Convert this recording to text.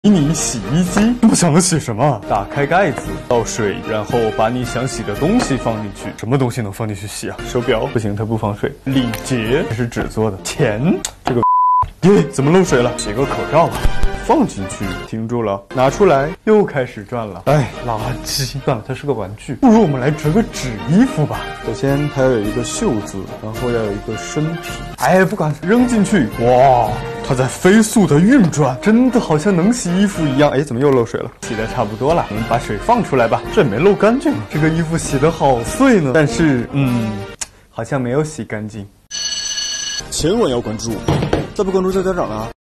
迷你洗衣机，我想洗什么？打开盖子，倒水，然后把你想洗的东西放进去。什么东西能放进去洗啊？手表不行，它不防水。礼节是纸做的。钱，这个耶，怎么漏水了？洗个口罩吧。放进去，停住了，拿出来，又开始转了。哎，垃圾！算了，它是个玩具，不如我们来折个纸衣服吧。首先它要有一个袖子，然后要有一个身体。哎，不管，扔进去。哇，它在飞速的运转，真的好像能洗衣服一样。哎，怎么又漏水了？洗的差不多了，我们把水放出来吧。这也没漏干净，这个衣服洗得好碎呢。但是，好像没有洗干净。 千万要关注，再不关注叫家长啊！